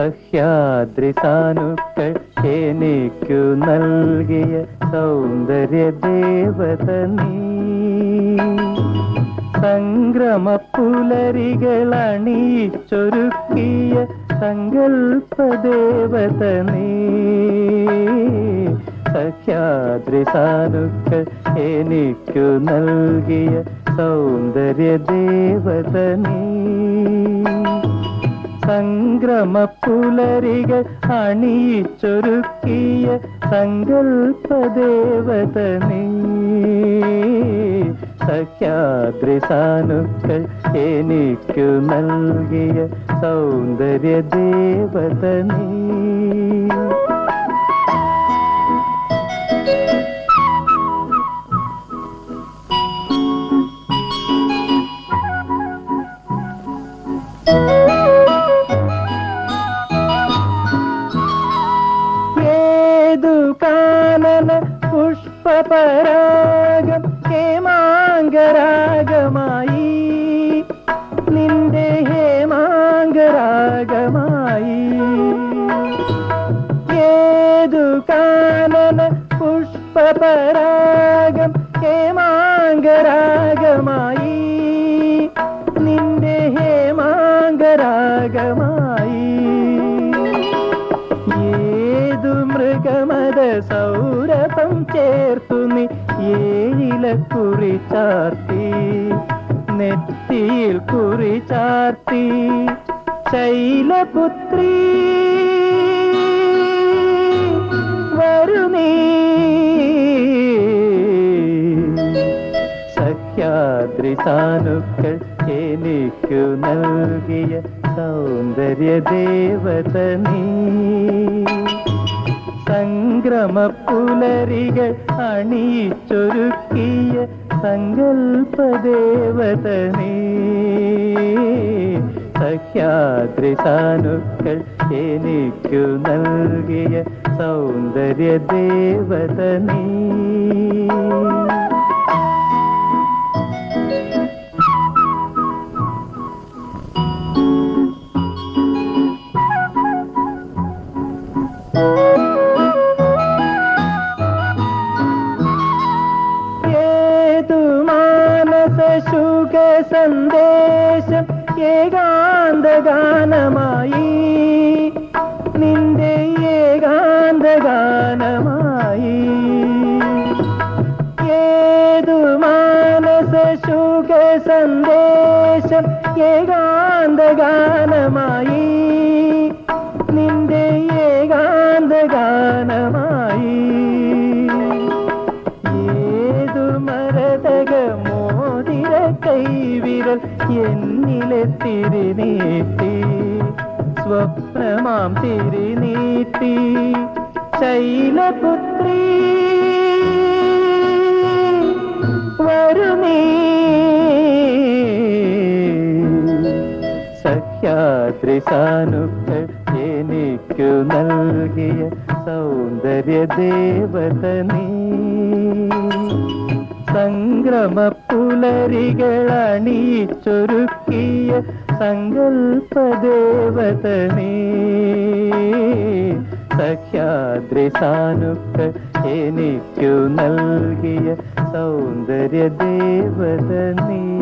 സഹ്യാദ്രി സാനുക്കൾ എനിക്കു നൽകിയ സൗന്ദര്യ ദേവത നീ. സംഗ്രമപ്പുലരികളണിയിച്ചൊരുക്കിയ സങ്കൽപ്പദേവത നീ. സഖ്യാദ്രി സാനുക്കൾ എനിക്കു നൽകിയ സൗന്ദര്യ ദേവത നീ. സംഗ്രമപ്പുലരികൾ അണിയിച്ചൊരുക്കിയ സങ്കൽപ്പദേവത നീ. സഖ്യാദ്രി സാനുക്കൾ എനിക്കു നൽകിയ സൗന്ദര്യ ദേവത നീ. പുഷ്പപരാഗം ഹേമാംഗരാഗമായി നിന്റെ ഹേമാംഗരാഗമായി. ഏതു കാനന പുഷ്പപരാഗം ഹേമാംഗരാഗമായി നിന്റെ ഹേമാംഗരാഗമായി. ഏതു മൃഗമത സൗരഭം ചേർത്തു നീ ഏഴില കുറി ചാർത്തി നെറ്റിയിൽ കുറി ചാർത്തി. ശൈലപുത്രി വരു നീ. സഖ്യാദ്രി സാനുക്കൾ എനിക്കു നൽകിയ സൗന്ദര്യ ദേവത നീ. സംഗ്രമപ്പുലരികൾ അണിയിച്ചൊരുക്കിയ സങ്കൽപ്പദേവത നീ. സഖ്യാദ്രി സാനുക്കൾ എനിക്കു നൽകിയ സൗന്ദര്യ ദേവത നീ. ശുക സന്ദേശം ഏകാന്തഗാനമായി നിന്റെ ഏകാന്തഗാനമായി. ഏതു മാനസ ശുക സന്ദേശം ഏകാന്തഗാനമായി നിന്റെ ഏകാന്തഗാനമായി. ഏതു മരതക മോതിര കൈവിരൽ എന്നിലെ തിരിനീട്ടി സ്വപ്നമാം തിരിനീട്ടി. ശൈലപുത്രി വരു നീ. സഖ്യാദ്രി സാനുക്കൾ എനിക്കു നൽകിയ സൗന്ദര്യ ദേവത നീ. സംഗ്രമപ്പുലരികൾ അണിയിച്ചൊരുക്കിയ സങ്കൽപ്പദേവത നീ. സഖ്യാദ്രി സാനുക്കൾ എനിക്കു നൽകിയ സൗന്ദര്യ ദേവത നീ.